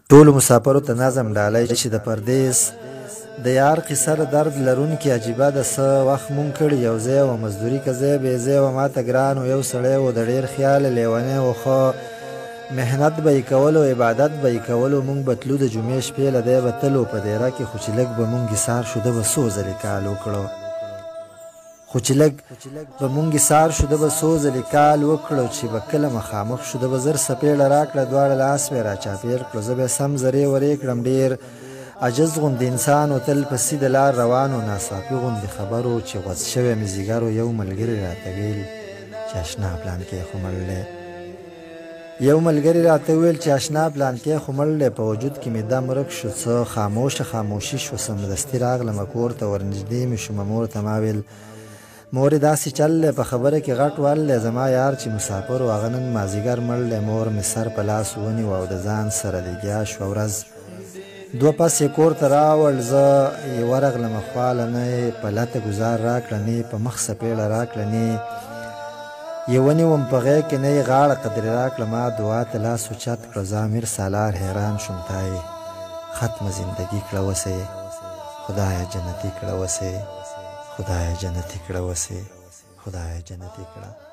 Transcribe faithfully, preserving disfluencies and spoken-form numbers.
ټولو مسافرو ته نظم ډالۍ چې د پردیس د یار قصه د درد لرونکې عجیبه ده. څه وخت مونږ کړي یو ځای وه، مزدوري که ځای بې ځای وه، ماته ګران و یو سړی و د ډېر خیاله لیونی و، ښه محنت به یې کولو، عبادت به یې کولو. مونږ به تلو د جمعې شپې له دی به تلو په دیره کې، خو چې لږ به مونږ ایسار شو ده به څو ځلې کال وکړو خو چې لږ به مونږ ایسار شو ده به څو ځلې کال وکړو چې به کله مخامخ شو ده به زر څپېړه راکړه، دواړه لاس به یې راچاپېر کړو. زه به یې سم زرې ورې کړم، ډېر عجز غوندې انسان و، تل په سیده لار روان و، ناڅاپي غوندې خبر و چې غوڅ شوی مې ځیګر و. یو ملګري راته ویل چې اشنا پلان کې خو مړ دی یو ملګري راته وویل چې اشنا پلان کې خو مړ دی. په وجود کې مې دم ورک شو، څه خاموشه خاموشي شوه. سمدستي راغلمه کور ته، ورنږدې مې شومه مور ته. ما ویل مورې داسې چل دی، په خبره کې غټ ول دی. زما یار چې مسافر و هغه نن مازدیګر مړ دی. مور مې سر په لاس ونیو او د ځان سره لګیا شوه. ورځ دوه پس یې کور ته راوړ، زه یې ورغلمه خواله، نه یې په لته ګزار راکړه، نه یې په مخ څپېړه راکړه، نه یې ونیوم په غېږ کې، نه یې غاړه قدرې راکړه. ما دعا ته لاس اوچت کړه، زه امیر سالار حیران شوم. تا یې ختمه زندګي کړه وسې، خدایه جنتي کړه وسې، خدایه جنتي کړه وسې، خدایه جنتي کړه.